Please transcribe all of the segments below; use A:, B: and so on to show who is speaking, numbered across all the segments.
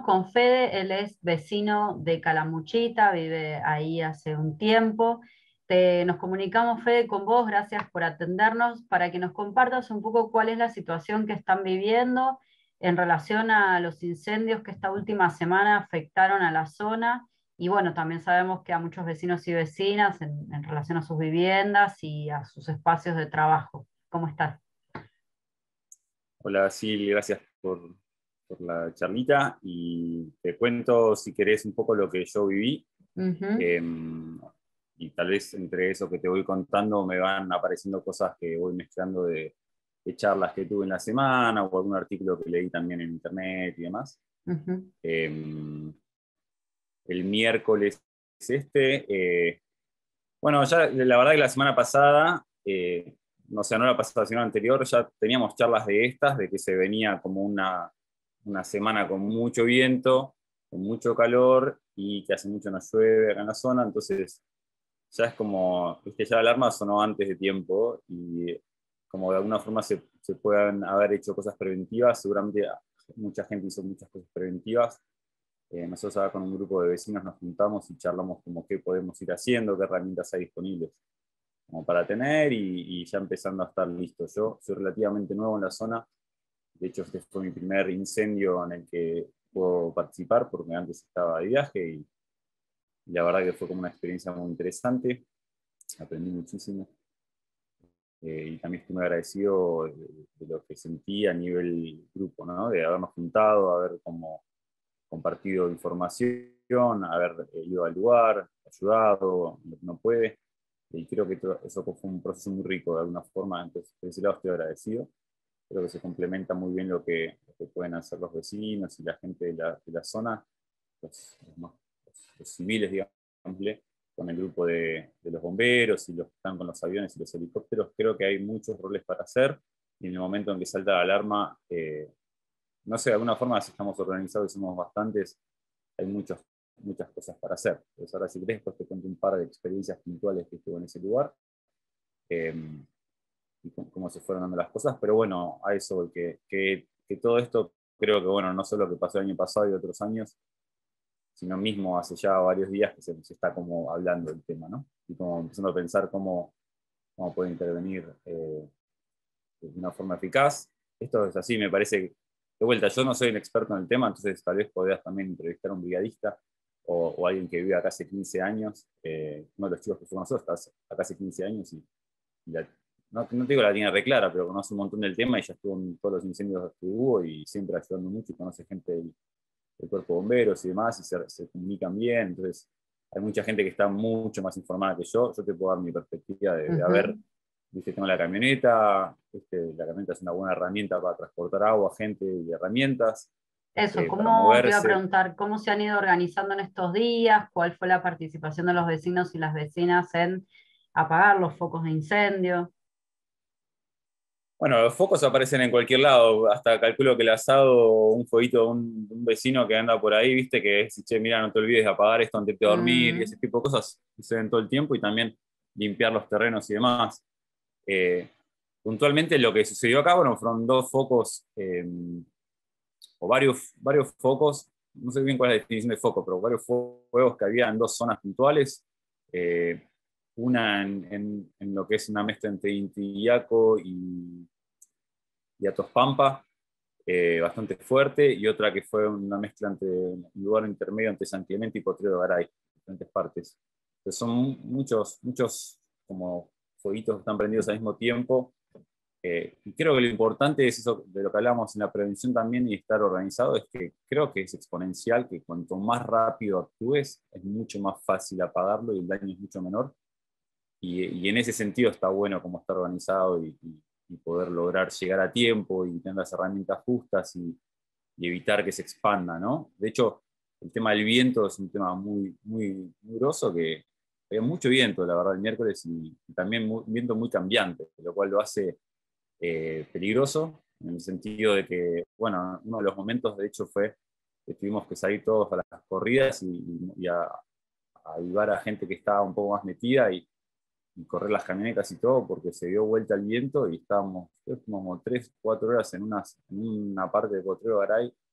A: con Fede, él es vecino de Calamuchita, vive ahí hace un tiempo. Nos comunicamos, Fede, con vos, gracias por atendernos, para que nos compartas un poco cuál es la situación que están viviendo en relación a los incendios que esta última semana afectaron a la zona. Y bueno, también sabemos que a muchos vecinos y vecinas en relación a sus viviendas y a sus espacios de trabajo. ¿Cómo estás?
B: Hola, Sil, gracias por la charlita y te cuento, si querés, un poco lo que yo viví.
A: Ujú.
B: eh, y tal vez entre eso que te voy contando me van apareciendo cosas que voy mezclando de charlas que tuve en la semana o algún artículo que leí también en internet y demás.
A: Ujú.
B: Eh, el miércoles eh, bueno, ya la verdad que la semana pasada, no sé, no la pasada, sino la anterior, ya teníamos charlas de estas, de que se venía como una semana con mucho viento, con mucho calor y que hace mucho no llueve acá en la zona, entonces ya es como, viste, ya la alarma sonó antes de tiempo y como de alguna forma se puedan haber hecho cosas preventivas, seguramente mucha gente hizo muchas cosas preventivas. Nosotros ahora con un grupo de vecinos nos juntamos y charlamos como qué podemos ir haciendo, qué herramientas hay disponibles como para tener y ya empezando a estar listo. Yo soy relativamente nuevo en la zona, de hecho este fue mi primer incendio en el que puedo participar porque antes estaba de viaje y la verdad que fue como una experiencia muy interesante, aprendí muchísimo y también estoy muy agradecido de lo que sentí a nivel grupo, ¿no? De habernos juntado, haber como compartido información, haber ido al lugar, ayudado, lo que no puede. Y creo que eso fue un proceso muy rico de alguna forma, entonces por ese lado estoy agradecido. Creo que se complementa muy bien lo que pueden hacer los vecinos y la gente de la zona, los civiles, digamos, con el grupo de los bomberos y los que están con los aviones y los helicópteros. Creo que hay muchos roles para hacer y en el momento en que salta la alarma, no sé, de alguna forma, si estamos organizados y somos bastantes, hay muchas cosas para hacer. Entonces, ahora si querés, pues te cuento un par de experiencias puntuales que estuve en ese lugar eh, y cómo se fueron dando las cosas. Pero bueno, a eso, que todo esto creo que, bueno, no solo que pasó el año pasado y otros años, sino mismo hace ya varios días que se está como hablando del tema, ¿no? Y como empezando a pensar cómo puede intervenir de una forma eficaz. Esto es así, me parece. De vuelta, yo no soy un experto en el tema, entonces tal vez podrías también entrevistar a un brigadista o alguien que vive acá hace 15 años. Uno de los chicos que fuimos nosotros está acá hace 15 años y no te digo la tiene reclara, pero conoce un montón del tema y ya estuvo en todos los incendios que hubo y siempre ayudando mucho y conoce gente del cuerpo de bomberos y demás y se comunican bien. Entonces, hay mucha gente que está mucho más informada que yo. Yo te puedo dar mi perspectiva de haber,
A: Ujú.
B: viste, tengo la camioneta, la camioneta es una buena herramienta para transportar agua, gente y herramientas,
A: Eso,
B: para
A: ¿cómo te iba a
B: moverse.
A: preguntar cómo se han ido organizando en estos días? ¿Cuál fue la participación de los vecinos y las vecinas en apagar los focos de incendio?
B: Bueno, los focos aparecen en cualquier lado, hasta calculo que el asado o un fueguito de un vecino que anda por ahí, viste, que es, che, mira, no te olvides de apagar esto antes de dormir y
A: Mm.
B: ese tipo de cosas suceden todo el tiempo y también limpiar los terrenos y demás. Eh, Puntualmente lo que sucedió acá, bueno, fueron dos focos, o varios focos, no sé bien cuál es la definición de foco, pero varios fuegos que había en dos zonas puntuales. Eh, una en lo que es una mezcla entre Intillaco y Atos Pampa, bastante fuerte, y otra que fue una mezcla entre un lugar intermedio entre San Clemente y Potrero Garay, diferentes partes. Entonces son muchos como fueguitos que están prendidos al mismo tiempo. Y creo que lo importante es eso de lo que hablamos en la prevención también y estar organizado, es que creo que es exponencial, que cuanto más rápido actúes, es mucho más fácil apagarlo y el daño es mucho menor. Y en ese sentido está bueno como estar organizado y poder lograr llegar a tiempo y tener las herramientas justas y evitar que se expanda, ¿no? De hecho, el tema del viento es un tema muy grosso, que hay mucho viento, la verdad, el miércoles y también un viento muy cambiante, lo cual lo hace peligroso, en el sentido de que, bueno, uno de los momentos de hecho fue que tuvimos que salir todos a las corridas y a ayudar a gente que estaba un poco más metida y correr las camionetas y todo porque se dio vuelta el viento y estábamos como 3, 4 horas en una parte de Potrero Garay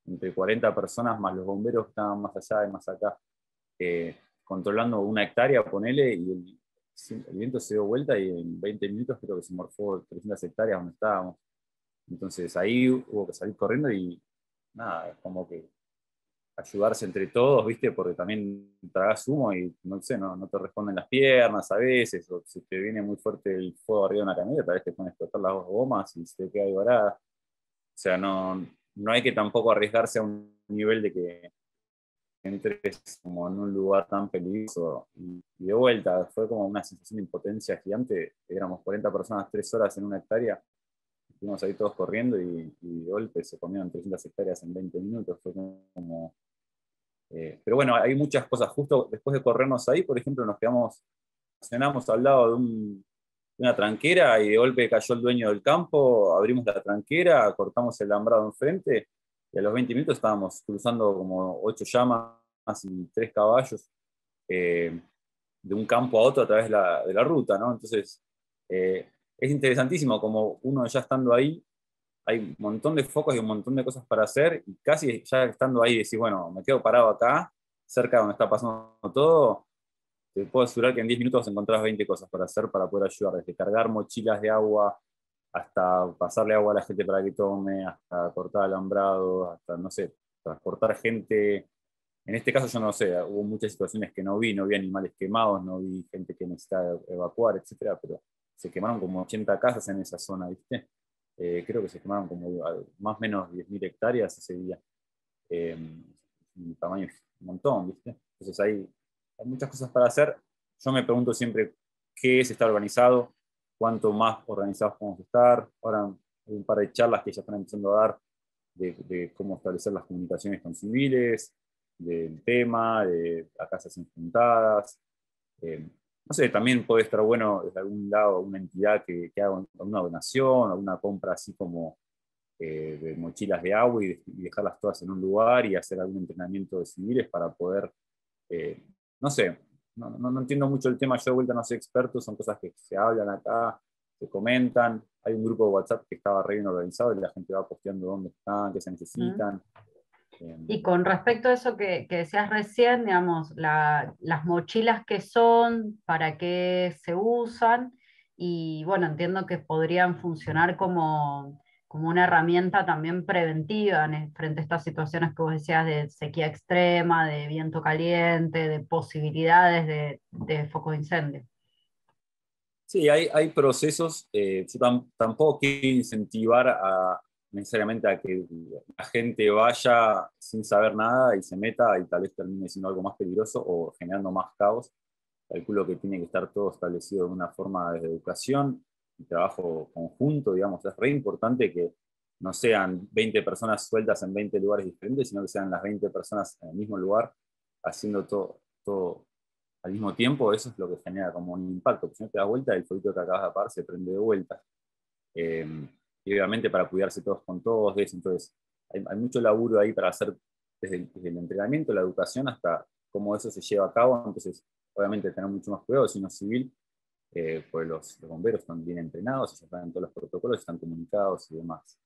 B: entre 40 personas más los bomberos que estaban más allá y más acá, controlando 1 hectárea, ponele, y el viento se dio vuelta y en 20 minutos creo que se morfó 300 hectáreas donde estábamos. Entonces ahí hubo que salir corriendo y nada, es como que ayudarse entre todos, ¿viste? Porque también tragás humo y no sé, no te responden las piernas a veces, o si te viene muy fuerte el fuego arriba de una camioneta, tal vez te pones a explotar las dos gomas y se te queda ahí varada. O sea, no hay que tampoco arriesgarse a un nivel de que entres como en un lugar tan peligroso. Y de vuelta, fue como una sensación de impotencia gigante. Éramos 40 personas 3 horas en 1 hectárea. Estuvimos ahí todos corriendo y de golpe se comieron 300 hectáreas en 20 minutos. Fue como pero bueno, hay muchas cosas. Justo después de corrernos ahí, por ejemplo, cenamos al lado de una tranquera y de golpe cayó el dueño del campo, abrimos la tranquera, cortamos el alambrado enfrente y a los 20 minutos estábamos cruzando como 8 llamas y 3 caballos de un campo a otro a través de la ruta, ¿no? Entonces, es interesantísimo como uno ya estando ahí hay un montón de focos y un montón de cosas para hacer, y casi ya estando ahí decís, bueno, me quedo parado acá, cerca de donde está pasando todo, te puedo asegurar que en 10 minutos encontrás 20 cosas para hacer para poder ayudar, desde cargar mochilas de agua, hasta pasarle agua a la gente para que tome, hasta cortar alambrado, hasta, no sé, transportar gente. En este caso yo no sé, hubo muchas situaciones que no vi animales quemados, no vi gente que necesitaba evacuar, etcétera, pero se quemaron como 80 casas en esa zona, ¿viste? Creo que se quemaron como más o menos 10.000 hectáreas ese día. Un tamaño, un montón, ¿viste? Entonces hay muchas cosas para hacer. Yo me pregunto siempre qué es estar organizado, cuánto más organizados podemos estar. Ahora hay un par de charlas que ya están empezando a dar de cómo establecer las comunicaciones con civiles, del tema, de acá se hacen juntadas. Eh, no sé, también puede estar bueno desde algún lado una entidad que haga una donación o una compra así como de mochilas de agua y dejarlas todas en un lugar y hacer algún entrenamiento de civiles para poder, eh, no sé, no entiendo mucho el tema, yo de vuelta no soy experto, son cosas que se hablan acá, se comentan, hay un grupo de WhatsApp que estaba re bien organizado y la gente va posteando dónde están, qué se
A: Mm.
B: necesitan.
A: Y con respecto a eso que decías recién, digamos, las mochilas que son, para qué se usan, y bueno, entiendo que podrían funcionar como una herramienta también preventiva frente a estas situaciones que vos decías de sequía extrema, de viento caliente, de posibilidades de foco de incendio.
B: Sí, hay procesos, yo tampoco quiero incentivar necesariamente a que la gente vaya sin saber nada y se meta y tal vez termine siendo algo más peligroso o generando más caos. Calculo que tiene que estar todo establecido de una forma de educación y trabajo conjunto, digamos, es re importante que no sean 20 personas sueltas en 20 lugares diferentes, sino que sean las 20 personas en el mismo lugar haciendo todo al mismo tiempo. Eso es lo que genera como un impacto. Si no te das vuelta, el fueguito que acabas de apagar se prende de vuelta. Eh, y obviamente para cuidarse todos con todos, entonces hay mucho laburo ahí para hacer desde el entrenamiento, la educación, hasta cómo eso se lleva a cabo. Entonces, obviamente, tener mucho más cuidado, si no civil, pues los bomberos están bien entrenados, ellos saben todos los protocolos, están comunicados y demás.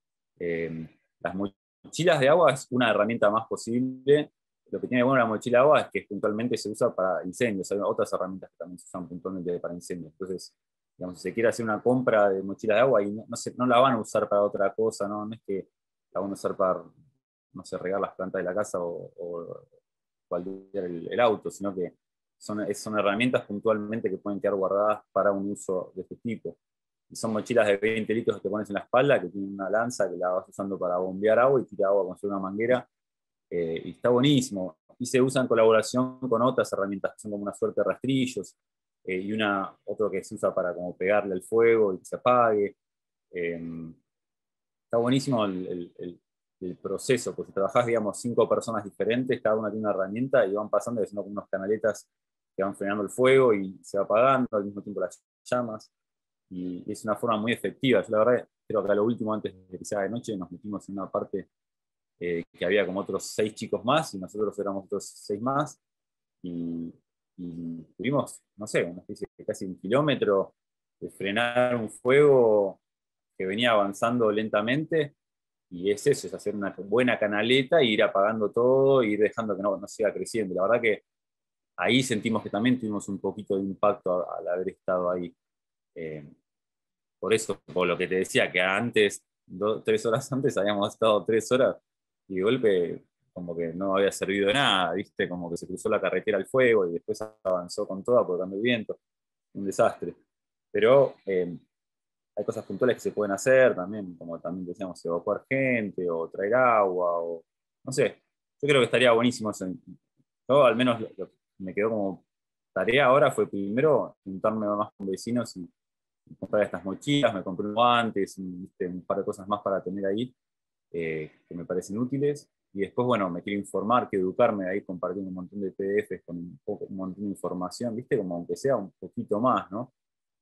B: Las mochilas de agua es una herramienta más posible. Lo que tiene bueno la mochila de agua es que puntualmente se usa para incendios. Hay otras herramientas que también se usan puntualmente para incendios. Entonces, digamos, si se quiere hacer una compra de mochila de agua y no la van a usar para otra cosa, no es que la van a usar para, no sé, regar las plantas de la casa o cualquier el auto, sino que son herramientas puntualmente que pueden quedar guardadas para un uso de este tipo. Y son mochilas de 20 litros que te pones en la espalda, que tienen una lanza que la vas usando para bombear agua y tira agua con una manguera. Y está buenísimo. Y se usa en colaboración con otras herramientas que son como una suerte de rastrillos, y otro que se usa para como pegarle al fuego y que se apague. Eh, Está buenísimo el proceso, porque si trabajás, digamos, 5 personas diferentes, cada una tiene una herramienta y van pasando y haciendo como unos canaletas que van frenando el fuego y se va apagando al mismo tiempo las llamas. Y es una forma muy efectiva. Yo la verdad creo que a lo último, antes de que sea de noche, nos metimos en una parte que había como otros 6 chicos más y nosotros éramos otros 6 más y tuvimos, no sé, una especie de casi 1 kilómetro de frenar un fuego que venía avanzando lentamente y es eso, es hacer una buena canaleta e ir apagando todo, e ir dejando que no siga creciendo. La verdad que ahí sentimos que también tuvimos un poquito de impacto al haber estado ahí. Eh, por eso, por lo que te decía, que antes, 3 horas antes, habíamos estado 3 horas y de golpe como que no había servido de nada, ¿viste? Como que se cruzó la carretera al fuego y después avanzó con toda por cambio de viento. Un desastre. Pero hay cosas puntuales que se pueden hacer también, como también decíamos, evacuar gente o traer agua, o no sé. Yo creo que estaría buenísimo eso. Yo al menos lo que me quedó como tarea ahora fue primero juntarme más con vecinos y comprar estas mochilas, me compré unos guantes, un par de cosas más para tener ahí, que me parecen útiles. Y después, bueno, me quiero informar, quiero educarme ahí compartiendo un montón de PDFs con un montón de información, ¿viste? Como aunque sea un poquito más, ¿no?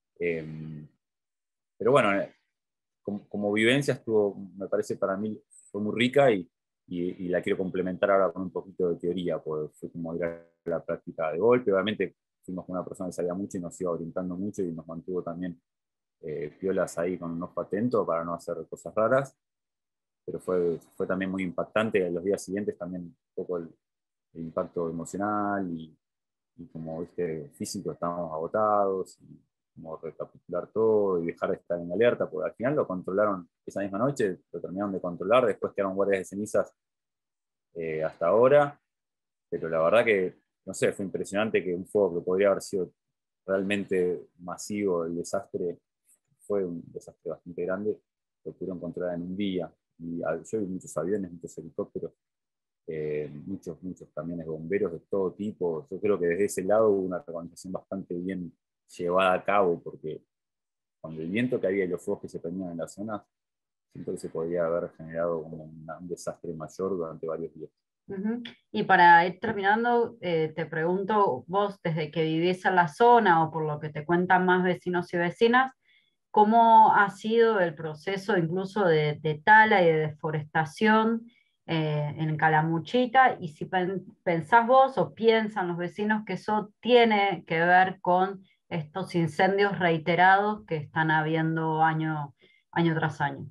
B: Pero bueno, como vivencia estuvo, me parece para mí, fue muy rica y la quiero complementar ahora con un poquito de teoría, porque fue como ir a la práctica de golpe. Obviamente fuimos con una persona que sabía mucho y nos iba orientando mucho y nos mantuvo también piolas ahí con un ojo atento para no hacer cosas raras, pero fue también muy impactante. En los días siguientes también un poco el impacto emocional y como viste, físico, estábamos agotados, y como recapitular todo y dejar de estar en alerta, porque al final lo controlaron esa misma noche, lo terminaron de controlar, después quedaron guardias de cenizas hasta ahora, pero la verdad que, no sé, fue impresionante que un fuego que podría haber sido realmente masivo, el desastre, fue un desastre bastante grande, lo pudieron controlar en un día. Y yo vi muchos aviones, muchos helicópteros, muchos camiones bomberos de todo tipo. Yo creo que desde ese lado hubo una organización bastante bien llevada a cabo, porque con el viento que había y los fuegos que se prendían en la zona, siento que se podría haber generado como un desastre mayor durante varios días.
A: Ujú. Y para ir terminando, te pregunto, vos desde que vivís en la zona o por lo que te cuentan más vecinos y vecinas, ¿cómo ha sido el proceso incluso de tala y de deforestación en Calamuchita? Y si pensás vos o piensan los vecinos que eso tiene que ver con estos incendios reiterados que están habiendo año tras año.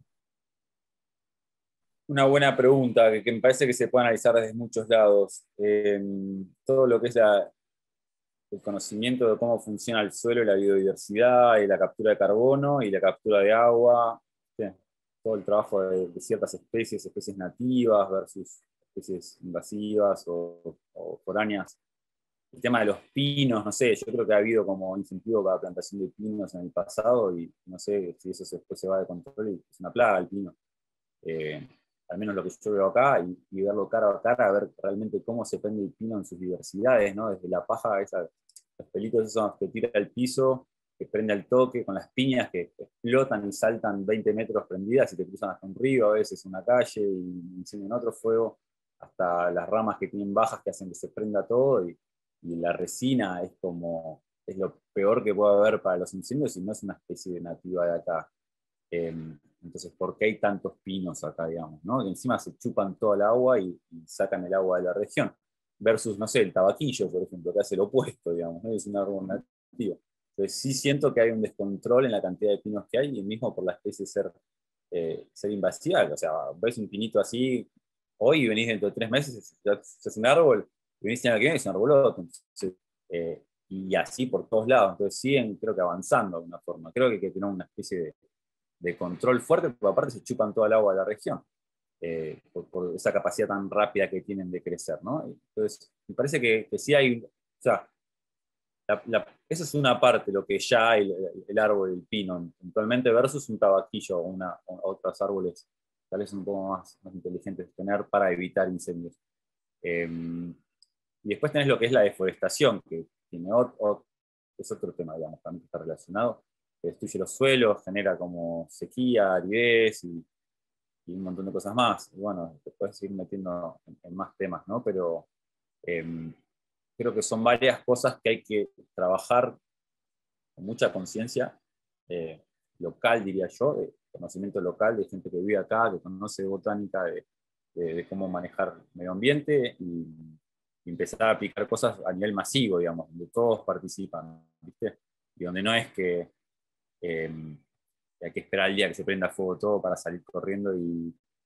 B: Una buena pregunta que me parece que se puede analizar desde muchos lados. Todo lo que es el conocimiento de cómo funciona el suelo y la biodiversidad y la captura de carbono y la captura de agua, ¿sí? Todo el trabajo de ciertas especies nativas versus especies invasivas o foráneas. El tema de los pinos, no sé, yo creo que ha habido como incentivo para la plantación de pinos en el pasado y no sé si eso después se va de control y es una plaga el pino. Eh, Al menos lo que yo veo acá, y verlo cara a cara, a ver realmente cómo se prende el pino en sus diversidades, ¿no? Desde la paja, los pelitos esos que tira al piso, que prende al toque, con las piñas que explotan y saltan 20 metros prendidas y te cruzan hasta un río, a veces una calle y encienden otro fuego, hasta las ramas que tienen bajas que hacen que se prenda todo, y la resina es lo peor que puede haber para los incendios y no es una especie de nativa de acá. Entonces, ¿por qué hay tantos pinos acá, digamos, ¿no? Que encima se chupan toda el agua y sacan el agua de la región. Versus, no sé, el tabaquillo, por ejemplo, que hace lo opuesto, digamos, ¿no? Es un árbol nativo. Entonces, sí siento que hay un descontrol en la cantidad de pinos que hay, y mismo por la especie ser invasiva. O sea, ves un pinito así hoy y venís dentro de 3 meses, es un árbol, y venís el año que viene, es un arboloto. Entonces, y así por todos lados. Entonces, siguen, creo que avanzando de alguna forma. Creo que hay que tener una especie de control fuerte, porque aparte se chupan toda el agua de la región, por esa capacidad tan rápida que tienen de crecer, ¿no? Entonces, me parece que sí hay, o sea, esa es una parte, lo que ya hay, el árbol, el pino, eventualmente versus un tabaquillo o otros árboles, tal vez un poco más inteligentes de tener para evitar incendios. Eh, y después tenés lo que es la deforestación, que tiene es otro tema, digamos, también que está relacionado, que destruye los suelos, genera como sequía, aridez y un montón de cosas más. Y bueno, te puedes ir metiendo en más temas, ¿no? Pero eh, creo que son varias cosas que hay que trabajar con mucha conciencia local, diría yo, de conocimiento local, de gente que vive acá, que conoce de botánica, de cómo manejar medio ambiente y empezar a aplicar cosas a nivel masivo, digamos, donde todos participan, ¿viste? Y donde no es que hay que esperar al día que se prenda fuego todo para salir corriendo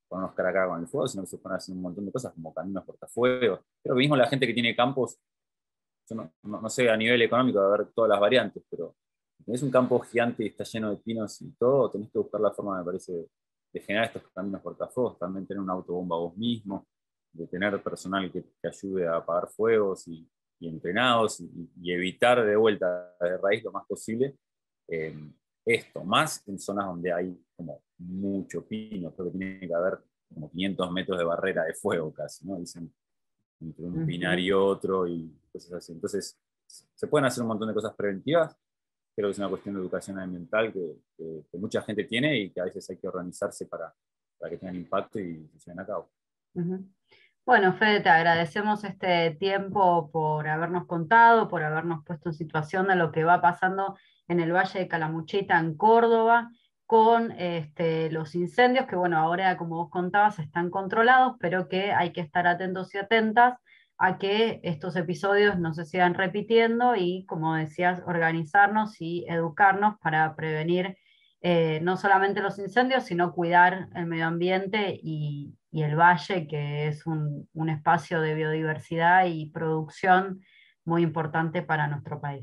B: ponernos cara a cara con el fuego, sino que se pueden hacer un montón de cosas como caminos cortafuegos. Pero mismo la gente que tiene campos, yo no sé a nivel económico de ver todas las variantes, pero si tenés un campo gigante y está lleno de pinos y todo, tenés que buscar la forma, me parece, de generar estos caminos cortafuegos, también tener una autobomba vos mismo, de tener personal que te ayude a apagar fuegos y entrenados y evitar de vuelta de raíz lo más posible eh, esto, más en zonas donde hay como mucho pino, creo que tiene que haber como 500 metros de barrera de fuego casi, ¿no? Dicen, entre un pinar y otro y cosas así. Entonces, se pueden hacer un montón de cosas preventivas, creo que es una cuestión de educación ambiental que mucha gente tiene y que a veces hay que organizarse para que tengan impacto y se lleven a cabo.
A: Bueno, Fede, te agradecemos este tiempo por habernos contado, por habernos puesto en situación de lo que va pasando en el Valle de Calamuchita, en Córdoba, con los incendios que, bueno, ahora, como vos contabas, están controlados, pero que hay que estar atentos y atentas a que estos episodios no se sigan repitiendo y, como decías, organizarnos y educarnos para prevenir no solamente los incendios, sino cuidar el medio ambiente y el valle, que es un espacio de biodiversidad y producción muy importante para nuestro país.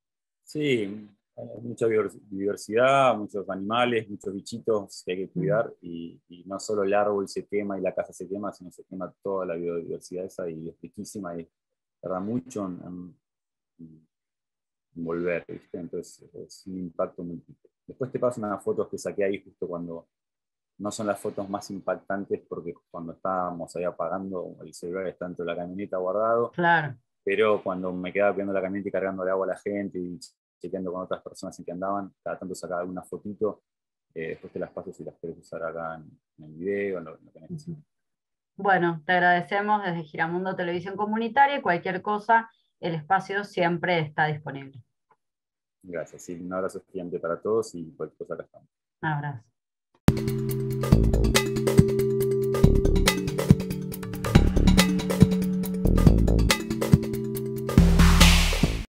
B: Sí, hay mucha diversidad, muchos animales, muchos bichitos que hay que cuidar y no solo el árbol se quema y la casa se quema, sino se quema toda la biodiversidad esa y es riquísima y tarda mucho en volver, ¿viste? Entonces es un impacto múltiple. Después te paso unas fotos que saqué ahí justo cuando no son las fotos más impactantes porque cuando estábamos ahí apagando el celular está dentro de la camioneta guardado,
A: Claro.
B: pero cuando me quedaba cuidando la camioneta y cargándole agua a la gente y chequeando con otras personas en que andaban, cada tanto sacaba alguna fotito, después te las paso si las querés usar acá en el video, en lo que necesites.
A: Bueno, te agradecemos desde Giramundo Televisión Comunitaria y cualquier cosa, el espacio siempre está disponible.
B: Gracias, sí, un abrazo gigante para todos y cualquier cosa acá estamos.
A: Un abrazo.